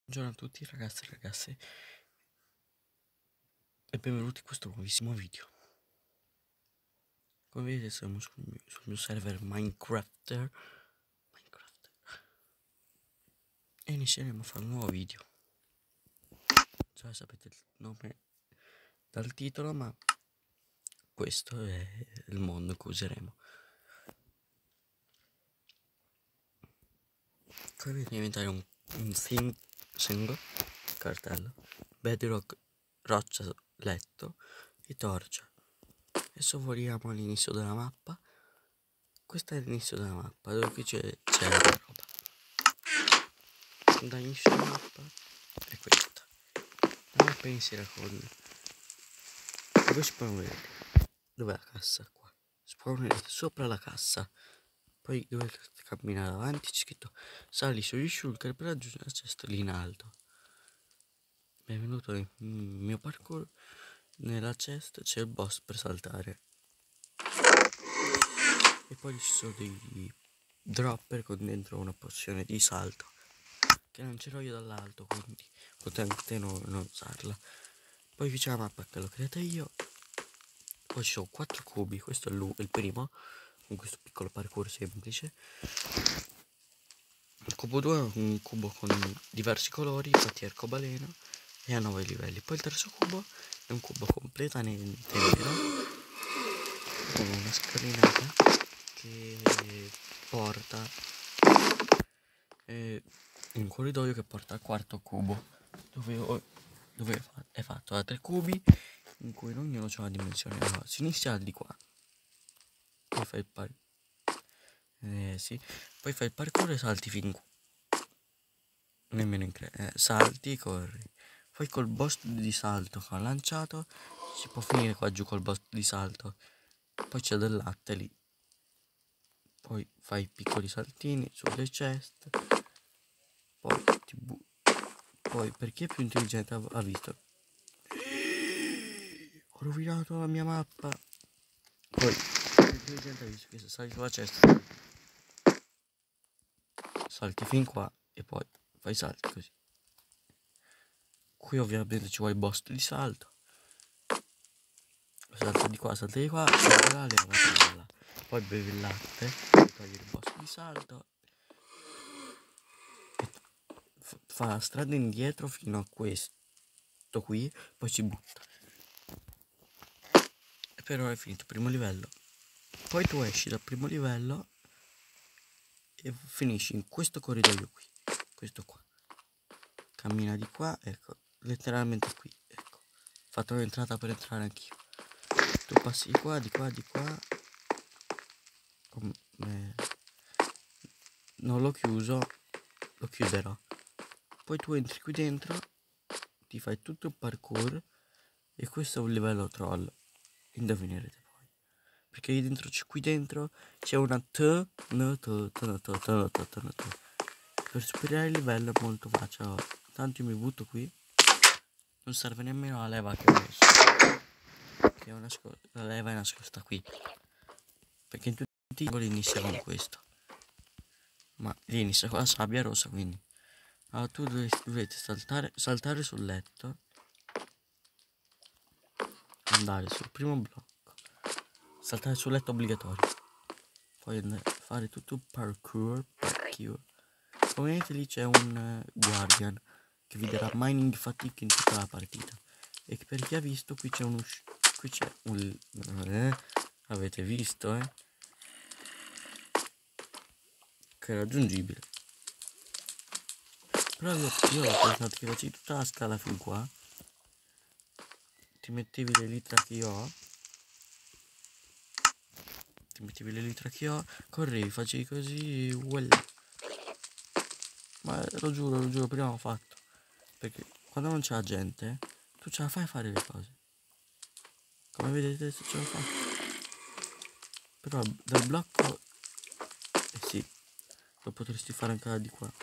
Buongiorno a tutti ragazzi e ragazze e benvenuti in questo nuovissimo video. Come vedete siamo sul mio server Minecraft e inizieremo a fare un nuovo video. Già sapete il nome dal titolo, ma questo è il mondo che useremo. Come vedete diventare un single cartello, bedrock, roccia, letto e torcia. Adesso voliamo all'inizio della mappa. Questo è l'inizio della mappa, dove qui c'è la roba. Dall'inizio della mappa è questa. La mappa inizierà con... Dove spawn vedete? Dov'è la cassa? Qua. Spawn vedete sopra la cassa. Poi dovete camminare avanti, c'è scritto sali sugli shulker per raggiungere la cesta lì in alto. Benvenuto nel mio parkour. Nella cesta c'è il boss per saltare. E poi ci sono dei dropper con dentro una pozione di salto che lancerò io dall'alto, quindi potete non usarla. Poi qui c'è la mappa che l'ho creata io. Poi ci sono 4 cubi, questo è il primo, con questo piccolo parkour semplice. Il cubo 2 è un cubo con diversi colori, infatti arcobaleno, e ha 9 livelli. Poi il terzo cubo è un cubo completamente nero, con una scalinata che porta un corridoio che porta al quarto cubo, dove è fatto da 3 cubi in cui ognuno c'ha una dimensione. Allora, si inizia di qua, poi fai il parkour e salti fin qua, nemmeno salti e corri. Poi col boss di salto che ho lanciato si può finire qua giù col boss di salto. Poi c'è del latte lì. Poi fai piccoli saltini sulle ceste. Poi per chi è più intelligente ha visto. Ho rovinato la mia mappa. Poi più intelligente ha visto che se sali sulla cesta salti fin qua e poi fai salti così. Qui ovviamente ci vuole il boss di salto. Salta di qua, salta di qua, salta là. Poi bevi il latte, togli il boss di salto. Fa la strada indietro fino a questo qui, poi si butta. E però è finito il primo livello. Poi tu esci dal primo livello e finisci in questo corridoio qui, questo qua. Cammina di qua, ecco, letteralmente qui, ecco. Fatto un'entrata per entrare anch'io. Tu passi di qua, di qua, di qua. Non l'ho chiuso, lo chiuderò. Poi tu entri qui dentro, ti fai tutto il parkour e questo è un livello troll. Indovinerete poi. Perché qui dentro c'è una per superare il livello è molto facile. Tanto io mi butto qui. Non serve nemmeno la leva che ho messo. Che è la leva è nascosta qui. Perché in tutti i giochi inizia con questo. Ma lì inizia con la sabbia rossa, quindi. Allora tu dovete saltare sul letto. Andare sul primo blocco. Saltare sul letto obbligatorio. Poi andare a fare tutto il parkour. Come vedete lì c'è un guardian che vi darà mining fatigue in tutta la partita. E per chi ha visto qui c'è avete visto che è raggiungibile. Però io ho pensato che facevi tutta la scala fin qua, ti mettevi le litra che io ho, correvi, facevi così, voilà. Ma lo giuro, prima ho fatto. Perché quando non c'è la gente, tu ce la fai a fare le cose. Come vedete adesso ce l'ho fatta. Però dal blocco, sì, lo potresti fare anche di qua.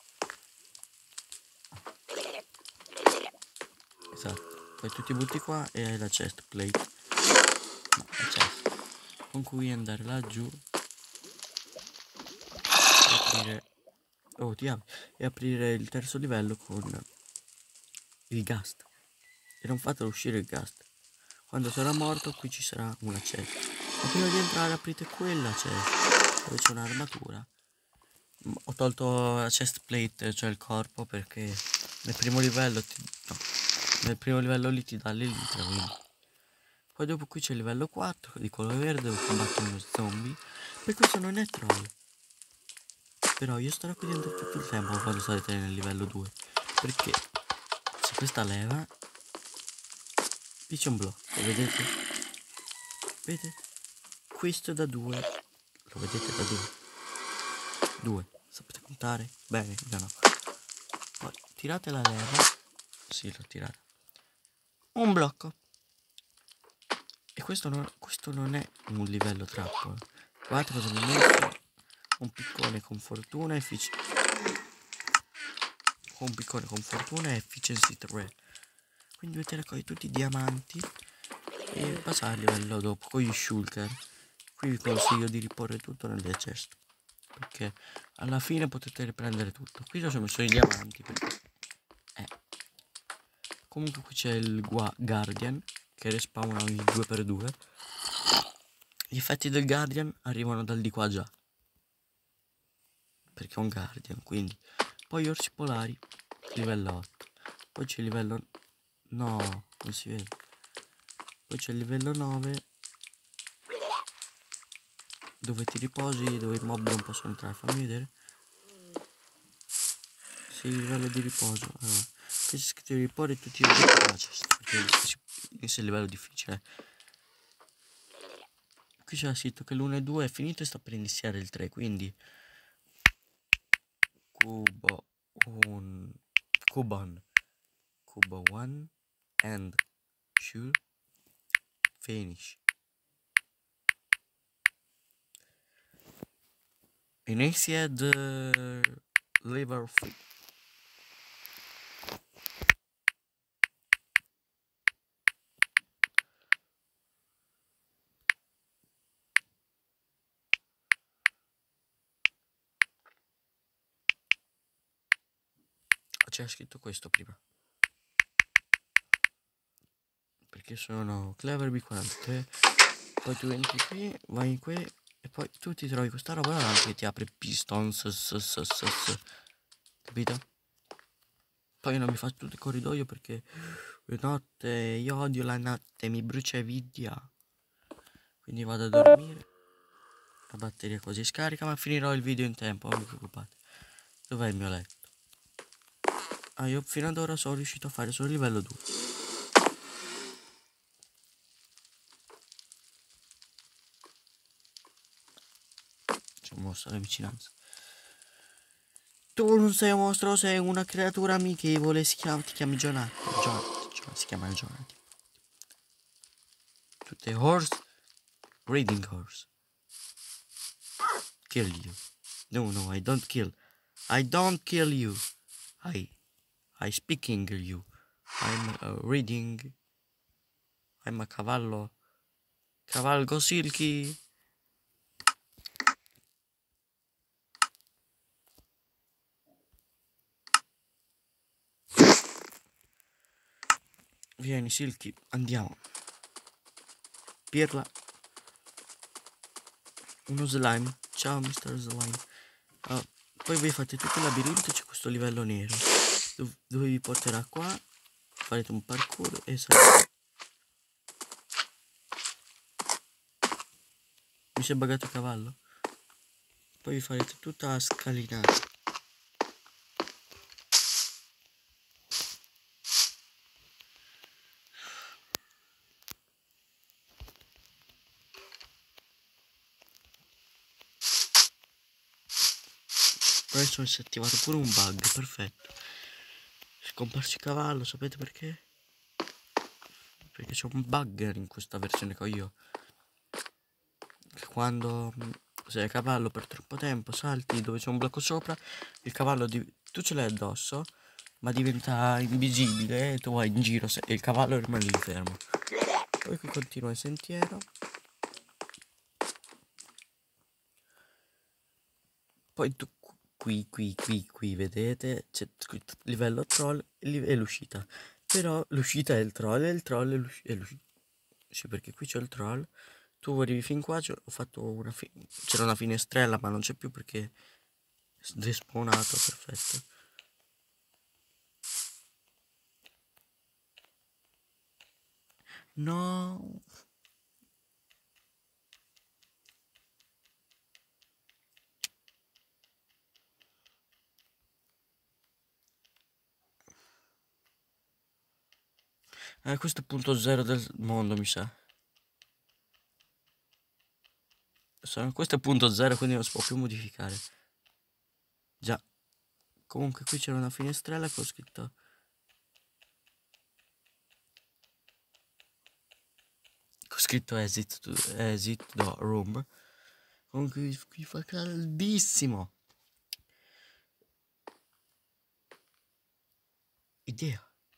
Esatto, poi tu ti butti qua e hai la chest plate. No, la chest con cui andare laggiù e aprire. Oh, ti apri. e aprire il terzo livello con il ghast. E non fatelo uscire il ghast. Quando sarà morto qui ci sarà una chest. Ma prima di entrare aprite quella chest dove c'è un'armatura. Ho tolto la chest plate, cioè il corpo, perché nel primo livello nel primo livello lì ti dà l'elitra, quindi. Poi dopo qui c'è il livello 4 di colore verde dove combatto uno zombie. Per questo non è troll. Però io starò qui dentro tutto il tempo quando sarete nel livello 2. Perché se questa leva qui c'è un blocco, vedete? Vedete? Questo è da 2. Lo vedete da 2? 2. Sapete contare? Bene, io no. Poi tirate la leva. Sì, l'ho tirata. Un blocco. E questo non è un livello trappola. Guardate cosa mi metto. Un piccone con fortuna e efficiency 3. Quindi dovete raccogliere tutti i diamanti e passare al livello dopo con gli shulker. Qui vi consiglio di riporre tutto nelle ceste, perché alla fine potete riprendere tutto. Qui ho messo i diamanti perché comunque qui c'è il Guardian che respawna ogni 2x2. Gli effetti del Guardian arrivano dal di qua già, perché è un Guardian, quindi. Poi orsi polari livello 8. Poi c'è il livello... no, non si vede. Poi c'è il livello 9 dove ti riposi, dove i mob non possono entrare. Fammi vedere. Sì, il livello di riposo. Allora, qui c'è scritto riposo e tutti i perché questo è il livello difficile. Qui c'è scritto che l'1 e 2 è finito e sta per iniziare il 3, quindi cubo 1 and should finish. Initiate the lever free. C'era scritto questo prima, perché sono Clever B43. Poi tu entri qui, vai qui e poi tu ti trovi questa roba davanti che ti apre pistons, capito? Poi non mi faccio tutto il corridoio perché notte, io odio la notte, mi brucia via. Quindi vado a dormire. La batteria così scarica, ma finirò il video in tempo, non vi preoccupate. Dov'è il mio letto? Ah, io fino ad ora sono riuscito a fare solo il livello 2. C'è un mostro alla vicinanza. Tu non sei un mostro, sei una creatura amichevole, ti chiami Jonathan. Si chiama Jonathan. Tutte horse, reading horse. Kill you. No, I don't kill. I don't kill you. I speaking you. I'm reading. I'm a cavallo. Cavalgo silky. Vieni silky, andiamo. Pirla. Uno slime. Ciao Mr. Slime. Poi voi fate tutto il labirinto, c'è questo livello nero dove vi porterà qua. Farete un parkour e sarete. Mi si è buggato il cavallo. Poi vi farete tutta la scalinata. Adesso si è attivato pure un bug, perfetto. È scomparso il cavallo, sapete perché? Perché c'è un bug in questa versione che ho io. Che quando sei a cavallo per troppo tempo, salti dove c'è un blocco sopra, il cavallo tu ce l'hai addosso, ma diventa invisibile e tu vai in giro e il cavallo rimane lì fermo. Poi qui continua il sentiero. Poi tu qui, vedete? C'è livello troll e l'uscita. Però l'uscita è il troll e il troll è l'uscita. Sì, perché qui c'è il troll. Tu arrivi fin qua, ho fatto c'era una finestrella, ma non c'è più perché è despawnato, perfetto. No. Questo è il punto zero del mondo, mi sa. Questo è il punto zero, quindi non si può più modificare. Già. Comunque qui c'era una finestrella che ho scritto. Ho scritto exit the room. Comunque qui fa caldissimo. Idea.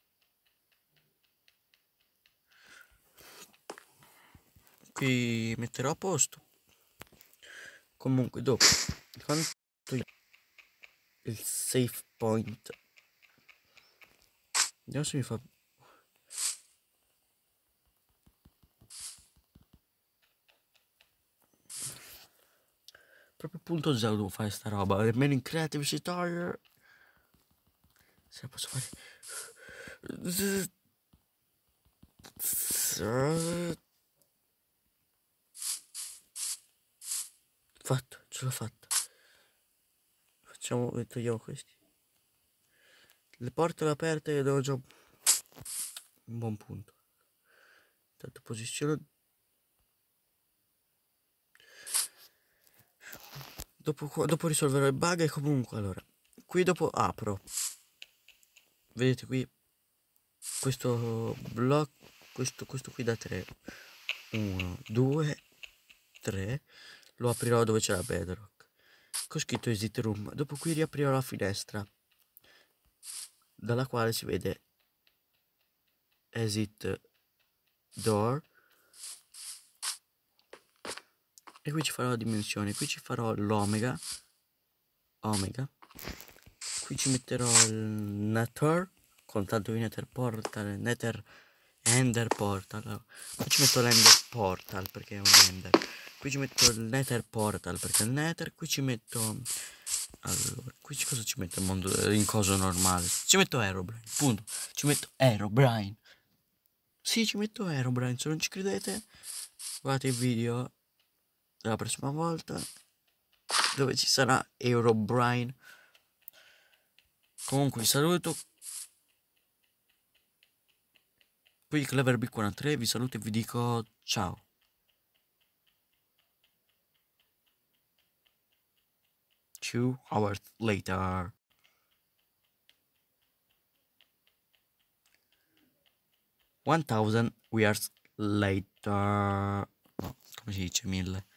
Qui metterò a posto. Comunque dopo quanto il save point, vediamo se mi fa proprio punto zero. Devo fare sta roba almeno in creative tutorial. Se la posso fare. Fatto, ce l'ho fatta. Facciamo, togliamo questi. Le porte aperte do già un buon punto. Intanto posiziono. Dopo risolverò il bug e comunque allora. Qui dopo apro. Vedete qui questo blocco. Questo qui da 3. 1, 2, 3. Lo aprirò dove c'è la bedrock. Ho scritto exit room. Dopo qui riaprirò la finestra, dalla quale si vede exit door. E qui ci farò la dimensione. Qui ci farò l'omega. Omega. Qui ci metterò il nether. Con tanto di nether portal. Ender portal. Qui ci metto l'ender portal perché è un ender. Qui ci metto il nether portal perché è il nether. Qui ci metto. Allora, qui cosa ci metto il mondo in coso normale? Ci metto Herobrine, punto. Ci metto Herobrine. Sì, ci metto Herobrine. Se non ci credete, guardate il video della prossima volta dove ci sarà Herobrine. Comunque vi saluto. Qui Clever B43 vi saluto e vi dico ciao. 2 hours later. 1000 years later. No, come si dice 1000?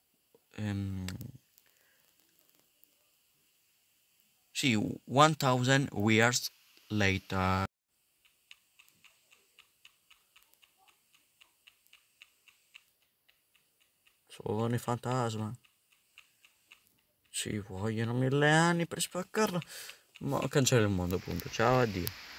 Sì, 1000 years later. Sono i fantasma. Ci vogliono 1000 anni per spaccarlo. Ma cancello il mondo, appunto. Ciao, addio.